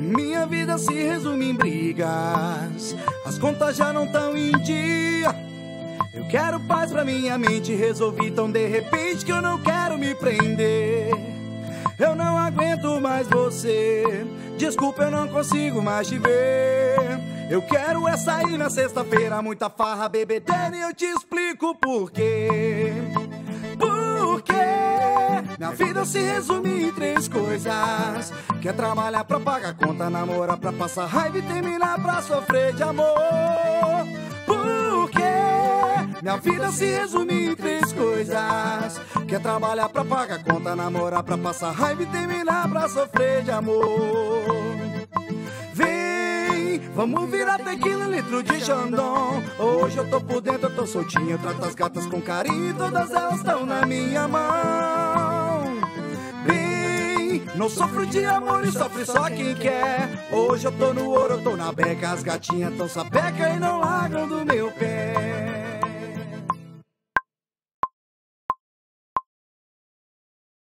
Minha vida se resume em brigas, as contas já não tão em dia. Eu quero paz pra minha mente, resolvi tão de repente que eu não quero me prender. Eu não aguento mais você, desculpa, eu não consigo mais te ver. Eu quero é sair na sexta-feira, muita farra, bebedeira, e eu te explico por quê. Porque minha vida se resume em 3 coisas: quer trabalhar pra pagar conta, namorar pra passar raiva e terminar pra sofrer de amor. Porque minha vida se resume em 3 coisas: quer trabalhar pra pagar conta, namorar pra passar raiva e terminar pra sofrer de amor. Vem, vamos virar tequila, litro de Xandão. Hoje eu tô por dentro, eu tô soltinho, eu trato as gatas com carinho e todas elas estão na minha mão. Vem, não sofro de amor e sofre só quem quer. Hoje eu tô no ouro, eu tô na beca, as gatinhas tão sapeca e não larga